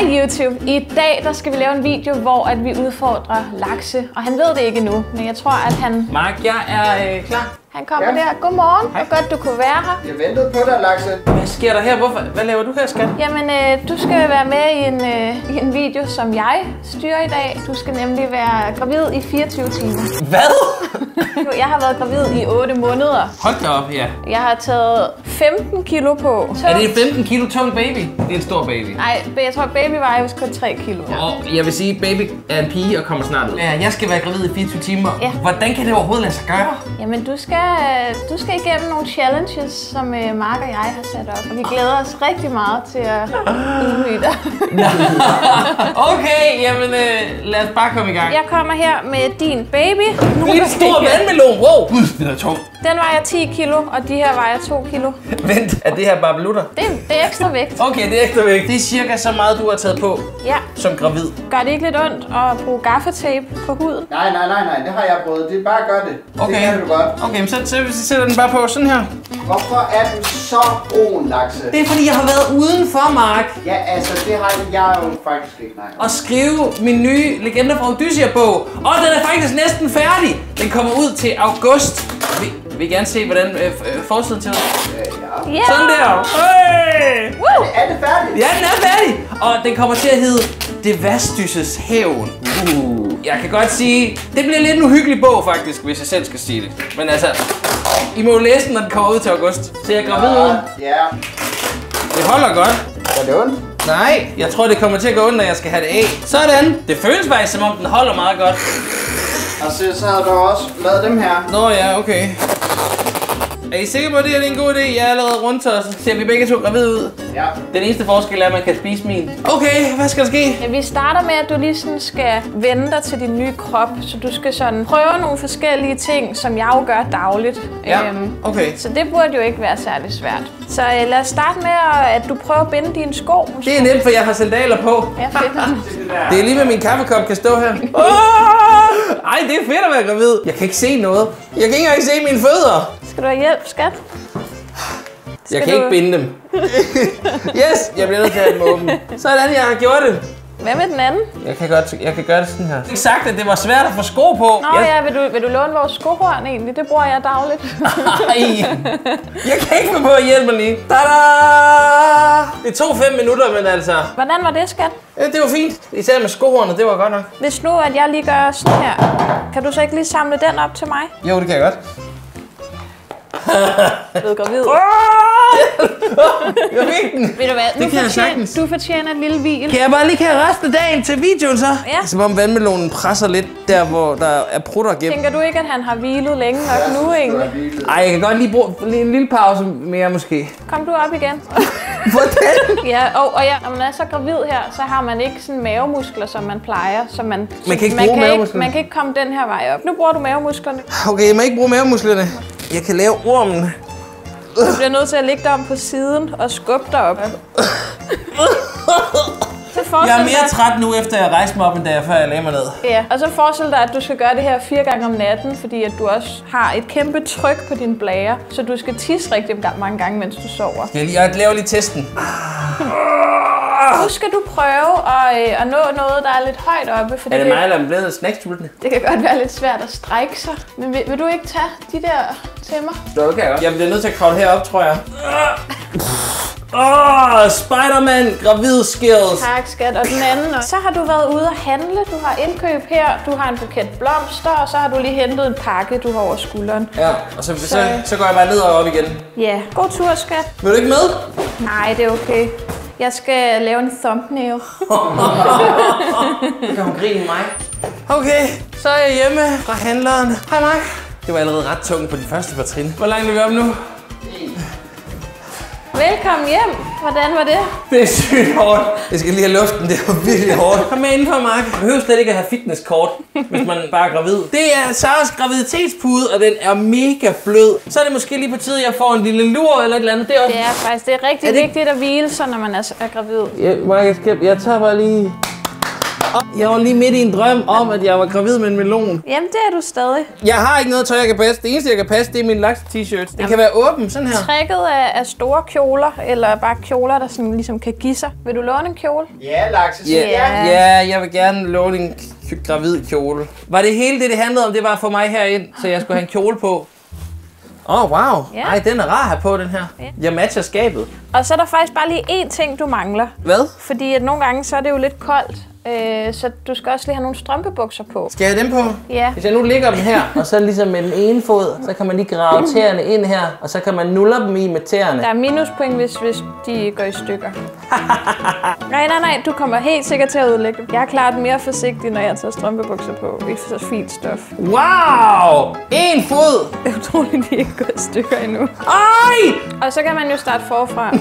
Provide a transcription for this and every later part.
Hej YouTube! I dag der skal vi lave en video, hvor at vi udfordrer Lakse. Og han ved det ikke endnu, men jeg tror, at han... Mark, jeg er klar. Han kommer der. Godmorgen. Hvor godt du kunne være her. Jeg ventede på dig, Lakse. Hvad sker der her? Hvad laver du her, skat? Jamen, du skal være med i en video, som jeg styrer i dag. Du skal nemlig være gravid i 24 timer. Hvad? Jeg har været gravid i 8 måneder. Hold da op, ja. Jeg har taget 15 kilo på. Er det en 15 kilo tung baby? Det er en stor baby. Nej, jeg tror, baby vejer vist kun 3 kilo. Og jeg vil sige, baby er en pige og kommer snart ud. Ja, jeg skal være gravid i 24 timer. Ja. Hvordan kan det overhovedet lade sig gøre? Jamen, du skal igennem nogle challenges, som Mark og jeg har sat op. Og vi glæder os rigtig meget til at ydmyge dig. Okay, jamen lad os bare komme i gang. Jeg kommer her med din baby. Det er en stor vandmelon. Wow, gud, den er tung. Den vejer 10 kilo, og de her vejer 2 kilo. Vent, er det her barbelutter? Det er ekstra vægt. Okay, det er ekstra vægt. Det er cirka så meget, du har taget på som gravid. Gør det ikke lidt ondt at bruge gaffatape på huden? Nej, det har jeg prøvet. Det er bare gør det. Okay. Det kan du godt. Okay, men så sætter den bare på sådan her. Hvorfor er du så brun, Lakse? Det er fordi, jeg har været udenfor, Mark. Ja, altså, det har jeg jo faktisk ikke, nej. Og skrive min nye Legender fra Odyssea-bog. Og den er faktisk næsten færdig. Den kommer ud til august. Vi vil gerne se, hvordan forsiden til Ja. Ja! Sådan der. Hey! Er det færdigt? Ja, den er færdig. Og den kommer til at hedde Devastus Hævn. Jeg kan godt sige, det bliver lidt en uhyggelig bog faktisk, hvis jeg selv skal sige det. Men altså, I må jo læse den, når den kommer ud til august. Ser jeg gravid ud? Ja. Det holder godt. Er det ondt? Nej, jeg tror det kommer til at gå ondt, når jeg skal have det af. Sådan. Det føles faktisk, som om den holder meget godt. Og så har du også lavet dem her. Nå ja, okay. Er I sikre på, at det er en god idé? Jeg er allerede rundtosset. Ser vi begge to gravid ud? Ja. Den eneste forskel er, at man kan spise min. Okay, hvad skal der ske? Ja, vi starter med, at du lige sådan skal vende dig til din nye krop. Så du skal sådan prøve nogle forskellige ting, som jeg jo gør dagligt. Ja, okay. Så det burde jo ikke være særlig svært. Så lad os starte med, at du prøver at binde dine sko. Det er nemt, for jeg har sandaler på. Ja, fedt. Det er lige med min kaffekop kan stå her. Ej, det er fedt at være gravid. Jeg kan ikke se noget. Jeg kan ikke engang se mine fødder. Skal du have hjælp, skat? Jeg kan ikke binde dem. Yes, jeg bliver nødt til at have dem åbne. Sådan, jeg har gjort det. Hvad med den anden? Jeg kan gøre det sådan her. Jeg har ikke sagt, at det var svært at få sko på. Nå ja, vil du låne vores skohorn egentlig? Det bruger jeg dagligt. Ej, jeg kan ikke få på at hjælpe mig lige. Tada! Det tog 5 minutter, men altså... Hvordan var det, skat? Ja, det var fint. Især med skohornet, det var godt nok. Hvis nu, at jeg lige gør sådan her, kan du så ikke lige samle den op til mig? Jo, det kan jeg godt. Du er gravid. Jeg fik den. Ved du hvad? Det kan jeg sagtens. Du fortjener et lille hvil. Kan jeg bare lige have resten af dagen til videoen så? Ja. Som om vandmelonen presser lidt der, hvor der er prutter gennem. Tænker du ikke, at han har hvilet længe nok nu egentlig? Ej, jeg kan godt lige bruge en lille pause mere måske. Kom du op igen. Hvordan? Ja, og når man er så gravid her, så har man ikke sådan mavemuskler, som man plejer. Så man kan ikke bruge mavemusklerne? Man kan ikke komme den her vej op. Nu bruger du mavemusklerne. Okay, jeg må ikke bruge mavemusklerne. Jeg kan lave ormen. Du bliver nødt til at ligge dig om på siden og skubbe dig op. Jeg er mere træt nu, efter jeg rejste mig op, end da jeg før jeg lagde mig ned. Ja, og så forestil dig, at du skal gøre det her 4 gange om natten, fordi at du også har et kæmpe tryk på din blære, så du skal tisse rigtig mange gange, mens du sover. Jeg laver lige testen. Nu skal du prøve at nå noget, der er lidt højt oppe. Fordi Er det mig, eller er den blevet snacksultne? det kan godt være lidt svært at strække sig. Men vil du ikke tage de der til mig? Det kan jeg godt. Jeg bliver nødt til at kravle herop, tror jeg. Spider-Man, gravid skills. Tak, skat. Og den anden. Så har du været ude at handle. Du har indkøb her. Du har en buket blomster, og så har du lige hentet en pakke, du har over skulderen. Ja, og så går jeg bare ned og op igen. Ja, god tur, skat. Vil du ikke med? Nej, det er okay. Jeg skal lave en thumbnail. Så kan hun grine mig. Okay, så er jeg hjemme fra handleren. Hej Mark. Det var allerede ret tungt på de første par trin. Hvor langt er vi op nu? Velkommen hjem. Hvordan var det? Det er sygt hårdt. Jeg skal lige have luften, det var virkelig hårdt. Kom med indenfor, Mark. Man behøver slet ikke at have fitnesskort, hvis man bare er gravid. Det er Saras graviditetspude, og den er mega blød. Så er det måske lige på tide, at jeg får en lille lur eller et eller andet. Det er også... Det er rigtig vigtigt at hvile sig, når man er gravid. Ja, Mark, jeg tager bare lige... Jeg var lige midt i en drøm om, at jeg var gravid med en melon. Jamen, det er du stadig. Jeg har ikke noget tøj, jeg kan passe. Det eneste, jeg kan passe, det er min laks-t-shirt. Den kan være åben, sådan her. Tricket er store kjoler, eller bare kjoler, der sådan ligesom kan give sig. Vil du låne en kjole? Ja, Lakse. Ja, jeg vil gerne låne en gravid kjole. Var det hele det handlede om, det var at få mig herind, så jeg skulle have en kjole på? Wow. Ja. Ej, den er rar her på, den her. Ja. Jeg matcher skabet. Og så er der faktisk bare lige én ting, du mangler. Hvad? Fordi at nogle gange, så er det jo lidt koldt. Så du skal også lige have nogle strømpebukser på. Skal jeg have dem på? Ja. Hvis jeg nu ligger dem her, og så ligesom med den ene fod, så kan man lige grave tæerne ind her, og så kan man nulle dem i med tæerne. Der er minuspoint, hvis de går i stykker. Nej, du kommer helt sikkert til at ødelægge dem. Jeg er klart mere forsigtig, når jeg tager strømpebukser på i så fint stof. Wow! En fod! Det er utroligt, de ikke går i stykker endnu. Ej! Og så kan man jo starte forfra.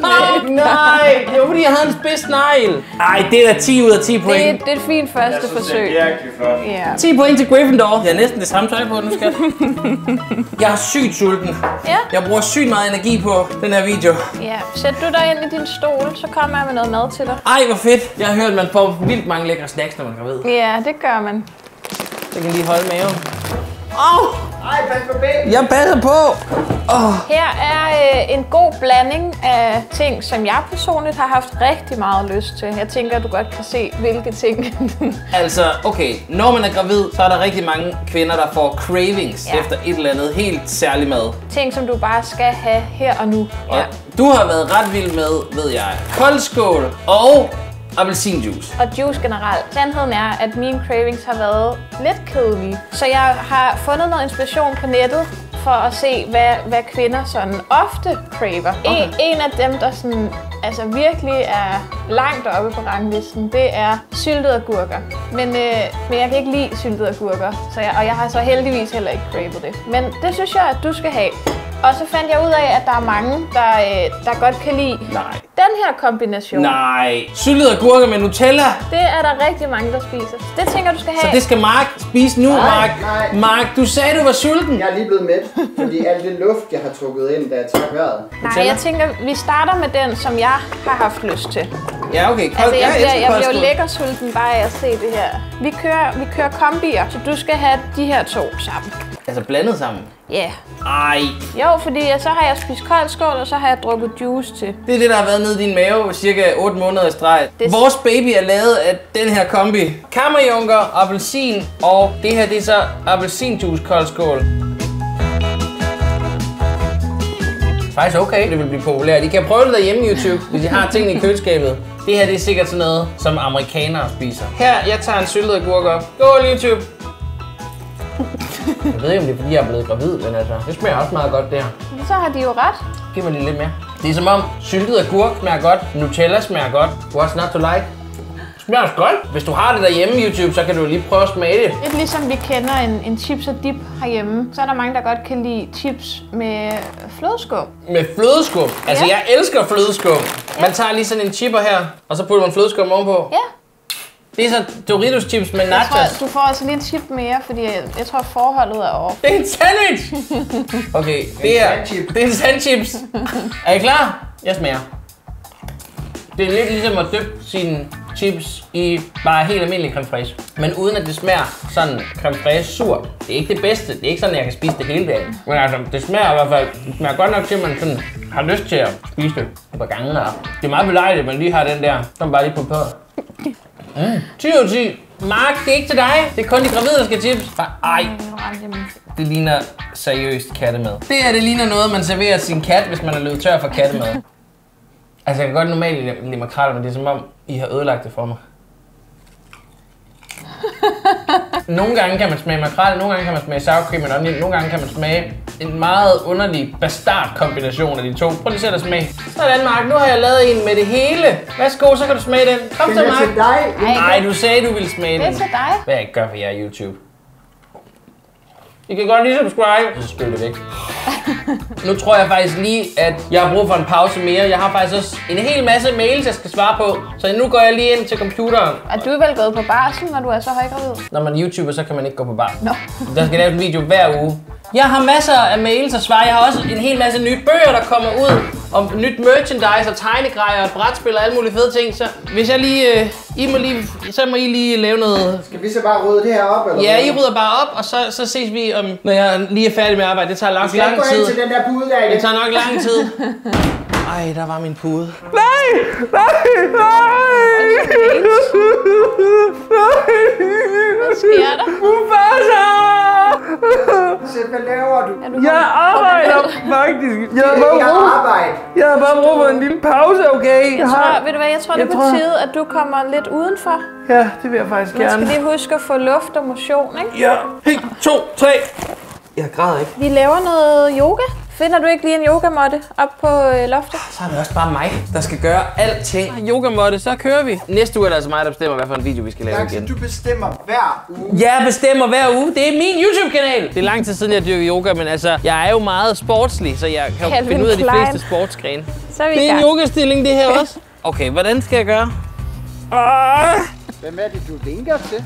Nej! Det var fordi, jeg havde en spids negl. Ej, det er da 10 ud af 10 point. Det er et fint første forsøg. Det er virkelig flot. Ja. 10 point til Gryffindor. Jeg har næsten det samme tøj på nu, skat. Jeg er sygt sulten. Ja. Jeg bruger sygt meget energi på den her video. Ja. Sæt du dig ind i din stol, så kommer jeg med noget mad til dig. Ej, hvor fedt. Jeg har hørt, at man får vildt mange lækre snacks, når man er gravid. Ja, det gør man. Så kan lige holde maven. Ej, pas på ben. Jeg passer på. Her er en god blanding af ting, som jeg personligt har haft rigtig meget lyst til. Jeg tænker, at du godt kan se, hvilke ting. Altså, okay, når man er gravid, så er der rigtig mange kvinder, der får cravings Ja. efter et eller andet helt særligt mad. Ting, som du bare skal have her og nu. Og du har været ret vild med, ved jeg, koldskål og appelsinjuice. Og juice generelt. Sandheden er, at mine cravings har været lidt kedelige. Så jeg har fundet noget inspiration på nettet for at se, hvad kvinder sådan ofte craver. Okay. En af dem, der sådan, altså virkelig er langt oppe på ranglisten, det er syltede agurker. Men jeg kan ikke lide syltede agurker, og jeg har så heldigvis heller ikke cravet det. Men det synes jeg, at du skal have. Og så fandt jeg ud af, at der er mange, der godt kan lide den her kombination. Nej. Syltede agurker med Nutella. Det er der rigtig mange, der spiser. Det tænker du skal have. Så det skal Mark spise nu, Mark. nej. Mark, du sagde, du var sulten. Jeg er lige blevet mæt, fordi alt det luft, jeg har trukket ind, da jeg trak vejret. Nej, jeg tænker, vi starter med den, som jeg har haft lyst til. Ja, okay. Altså, jeg bliver koldskål. lækker sulten bare af at se det her. Vi kører kombier, så du skal have de her to sammen. Altså blandet sammen? Ja. Yeah. Ej. Jo, fordi så har jeg spist koldskål, og så har jeg drukket juice til. Det er det, der har været nede i din mave cirka 8 måneder i streg. Det- Vores baby er lavet af den her kombi. Kammerjunker, appelsin, og det her det er så appelsinjuice koldskål. Faktisk okay, det vil blive populært. I kan prøve det derhjemme YouTube, hvis I har tingene i køleskabet. Det her det er sikkert sådan noget, som amerikanere spiser. Her, jeg tager en syltet agurk op. Skål, YouTube! Jeg ved ikke, om det er fordi, jeg er blevet gravid, men altså, det smager også meget godt, det her. Så har de jo ret. Giv mig lige lidt mere. Det er som om syltet agurk smager godt, Nutella smager godt. What's not to like? Smager også godt. Hvis du har det derhjemme YouTube, så kan du lige prøve at smage det. Lidt ligesom vi kender en chips og dip herhjemme, så er der mange, der godt kan lide chips med flødeskum. Med flødeskum. Altså, Ja. jeg elsker flødeskum. Man tager lige sådan en chipper her, og så putter man flødeskum ovenpå. Ja. Det er så Doritos chips med Jeg nachos. tror, du får altså lige en chip mere, fordi jeg tror, forholdet er over. Det er en sandwich! Okay, det er en sandchips. Er I klar? Jeg smager. Det er lidt ligesom at dyppe sine chips i bare helt almindelig creme fraiche. Men uden at det smager sådan creme fraiche sur. Det er ikke det bedste. Det er ikke sådan, at jeg kan spise det hele dagen. Men altså, det smager i hvert fald. Det smager godt nok til, at man sådan har lyst til at spise det et par gange. Og det er meget belejligt, at man lige har den der, som bare lige på på. 10 ud af 10. Mark, det er ikke til dig. Det er kun de gravide, der skal chips. Ej, det ligner seriøst kattemad. Det her, det ligner noget, man serverer sin kat, hvis man er løbet tør for kattemad. Altså, jeg kan godt normalt lide makrel, men det er som om, I har ødelagt det for mig. Nogle gange kan man smage makrel, nogle gange kan man smage sour cream and onion, nogle gange kan man smage en meget underlig bastard kombination af de to. Prøv lige selv at smage. Sådan, Mark, nu har jeg lavet en med det hele. Værsgo, så kan du smage den. Kom så, Det er Mark. til dig. Nej, du sagde, du ville smage den. Det er til dig. Hvad jeg ikke gør for jer YouTube. I kan godt lige subscribe. Så spil det væk. Nu tror jeg faktisk lige, at jeg har brug for en pause mere. Jeg har faktisk også en hel masse mails, jeg skal svare på. Så nu går jeg lige ind til computeren. Er du vel gået på barsel, når du er så højgravid? Når man er YouTuber, så kan man ikke gå på bar. Nå. Der skal laves en video hver uge. Jeg har masser af mails at svare. Jeg har også en hel masse nye bøger, der kommer ud. Om nyt merchandise og tegnegrejer og brætspil og alle mulige fede ting. Så hvis jeg lige... så må I lige lave noget... Skal vi så bare rydde det her op, eller Ja, I rydder bare op, og så ses vi om... Når jeg lige er færdig med arbejde. Det tager lang tid. Vi skal ikke gå ind til den der pude der igen. Det tager nok lang tid. Ej, der var min pude. Hvad sker der? Mufasa! Hvad laver du? Jeg arbejder faktisk. Jeg har bare brug for en lille pause, okay? Jeg tror, det er på tide, at du kommer lidt udenfor. Ja, det vil jeg faktisk Man gerne. skal lige huske at få luft og motion, ikke? Ja, 1, 2, 3. Jeg græder ikke. Vi laver noget yoga. Finder du ikke lige en yogamåtte op på loftet? Så er det også bare mig, der skal gøre alting. Yogamåtte, så kører vi. Næste uge er det altså mig, der bestemmer, hvad for en video vi skal lave igen. Du bestemmer hver uge. Jeg bestemmer hver uge. Det er min YouTube-kanal. Det er lang tid siden, jeg dyrker yoga, men altså, jeg er jo meget sportslig, så jeg kan Calvin finde ud af de Klein. fleste sportsgrene. Så er vi Det i er en gang. yogastilling, det her også. Okay, hvordan skal jeg gøre? Hvem er det, du vinker til?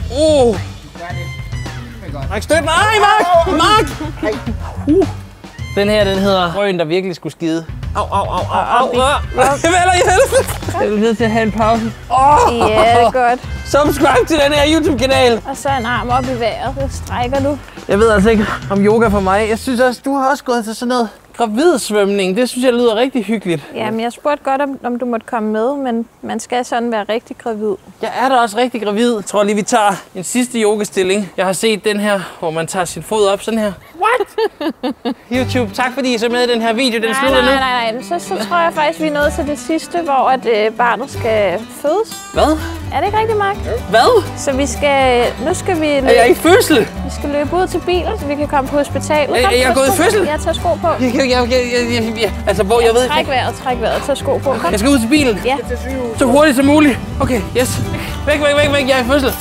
Mark, støt mig! Ej, Mark! Den her, den hedder Frøen, der virkelig skulle skide. Au. Jeg vælger i helvede. Jeg er nødt til at have en pause. Ja, det er godt. Subscribe til den her YouTube-kanal. Og så en arm op i vejret. Det strækker du. Jeg ved altså ikke om yoga for mig. Jeg synes også, du har også gået til sådan noget gravidsvømning. Det synes jeg lyder rigtig hyggeligt. Ja, men jeg spurgte godt, om du måtte komme med, men man skal sådan være rigtig gravid. Jeg er da også rigtig gravid. Jeg tror lige, vi tager en sidste yogastilling. Jeg har set den her, hvor man tager sin fod op sådan her. What? YouTube, tak fordi I så med i den her video. Den slutter nu. Nej. Så tror jeg faktisk, vi er nået til det sidste, hvor at, barnet skal fødes. Hvad? Er det ikke rigtigt, Mark? Hvad? Så nu skal vi Er jeg i fødsel? Vi skal løbe ud til bilen, så vi kan komme på hospitalet. Er jeg gået i fødsel? Jeg tager sko på. Altså, hvor jeg ved... Træk vejret, tag sko på. Kom. Jeg skal ud til bilen. Ja. Så hurtigt som muligt. Okay, yes. Væk. Jeg er i fødsel.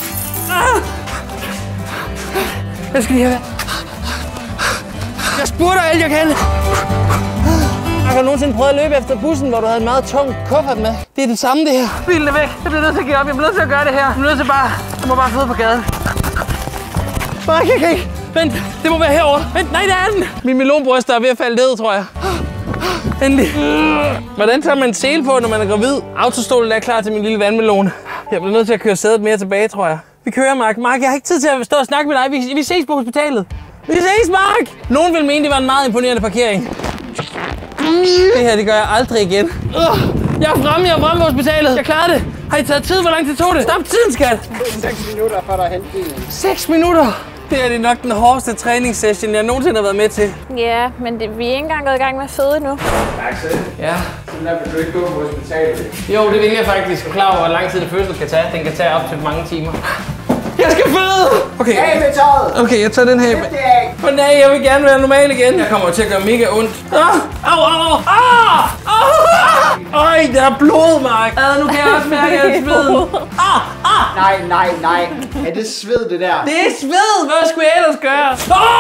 Jeg skal lige have... Jeg spurter alt, jeg kan. Har du nogensinde prøvet at løbe efter bussen, hvor du havde en meget tung kuffert med? Det er det samme, det her. Bilen er væk. Jeg bliver nødt til at give op. Jeg bliver nødt til at gøre det her. Jeg må bare sidde på gaden. Okay. Vent, det må være herovre. Vent, nej, der er den. Min melonbryster er ved at falde ned, tror jeg. Endelig. Hvordan tager man en sele på, når man er gravid? Autostolen er klar til min lille vandmelon. Jeg bliver nødt til at køre sædet mere tilbage, tror jeg. Vi kører, Mark. Mark, jeg har ikke tid til at stå og snakke med dig. Vi ses på hospitalet. Vi ses, Mark! Nogen vil mene, det var en meget imponerende parkering. Det her, det gør jeg aldrig igen. Jeg er fremme på hospitalet. Jeg klarer det. Har I taget tid? Hvor lang tid tog det? Stop tiden, skat! 6 minutter for dig at hente bilen. 6 minutter? Det er det nok den hårdeste træningssession, jeg nogensinde har været med til. Ja, men vi er ikke engang gået i gang med at føde endnu. Ja. Sådan der vil du ikke gå på hospitalet. Jo, det vil jeg faktisk. Klar over, hvor lang tid det fødsel kan tage. Den kan tage op til mange timer. Jeg skal føde! Okay. Af med tøjet! Okay, jeg tager den her. Men nej, jeg vil gerne være normal igen. Jeg kommer til at gøre mega ondt. Au! Øj, der er blod, Mark. Nu kan jeg også mærke alt sveden. Nej. Er det sved, det der? Det er sved! Hvad skulle jeg ellers gøre?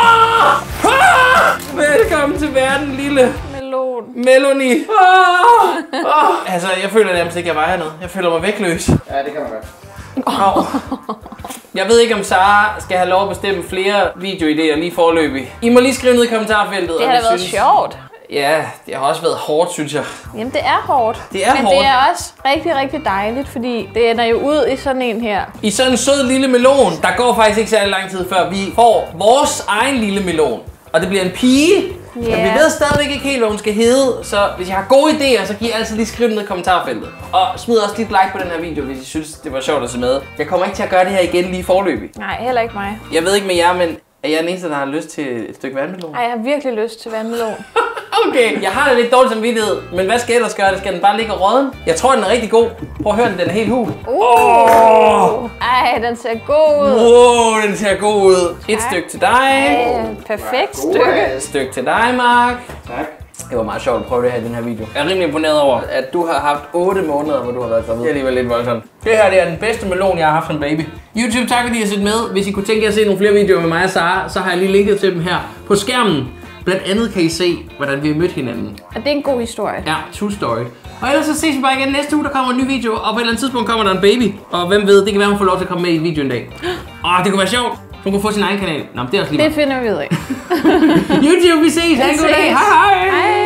Velkommen til verden, lille Melanie. Altså, jeg føler nærmest ikke, jeg vejer noget. Jeg føler mig vægtløs. Ja, det kan man godt. Jeg ved ikke, om Sara skal have lov at bestemme flere videoidéer lige forløbig. I må lige skrive ned i kommentarfeltet. Det har da været sjovt. Ja, det har også været hårdt, synes jeg. Jamen, det er hårdt. Det er men hårdt. det er også rigtig, rigtig dejligt, fordi det ender jo ud i sådan en her. I sådan en sød lille melon, der går faktisk ikke særlig lang tid, før vi får vores egen lille melon. Og det bliver en pige. Men vi ved stadigvæk ikke helt, hvad hun skal hedde. Så hvis I har gode idéer, så giv altid lige skriv ned i kommentarfeltet. Og smid også dit like på den her video, hvis I synes, det var sjovt at se med. Jeg kommer ikke til at gøre det her igen lige forløbig. Nej, heller ikke mig. Jeg ved ikke med jer, men er jeg den eneste, der har lyst til et stykke vandmelon? Ej, jeg har virkelig lyst til vandmelon. Okay, jeg har da lidt dårlig samvittighed, men hvad skal jeg ellers gøre? Skal den bare ligge og rådden? Jeg tror, den er rigtig god. Prøv at høre den, den er helt hul. Ej, den ser god ud. Wow, den ser god ud. Et stykke til dig. Perfekt stykke. Et stykke til dig, Mark. Tak. Det var meget sjovt at prøve det her i den her video. Jeg er rimelig imponeret over, at du har haft 8 måneder, hvor du har været gravid. Det er alligevel lidt voldsomt. Det her det er den bedste melon, jeg har haft som baby. YouTube, tak fordi I har set med. Hvis I kunne tænke jer at se nogle flere videoer med mig og Sara, så har jeg lige linket til dem her på skærmen. Blandt andet kan I se, hvordan vi har mødt hinanden. Og det er en god historie. Ja, true story. Og ellers så ses vi bare igen næste uge, der kommer en ny video, og på et eller andet tidspunkt kommer der en baby. Og hvem ved, det kan være, hun får lov til at komme med i en video en dag. Det kunne være sjovt. Hun kunne få sin egen kanal. Nå, men det er også lige Det finder vi ud af. YouTube, vi ses. Ha' en god dag. Hej hej.